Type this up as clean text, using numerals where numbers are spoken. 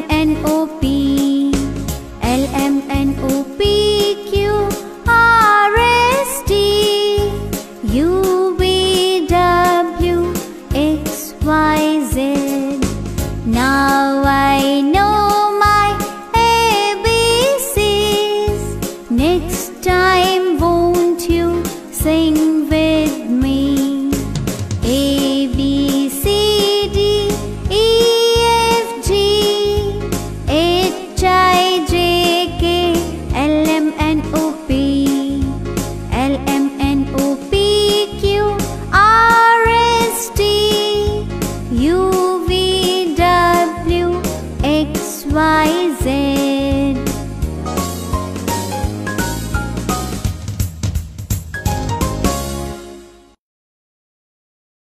N, O, P. L, M, N, O, P, Q, R, S, T. U, V, W, X, Y, Z. Now I know my ABCs. Next time won't you sing with me? A, B, C, D, E, F, G, H, I, J, K, L, M, N, O, P. L, M, N, O, P, Q, R, S, T. U, V, W, X, Y,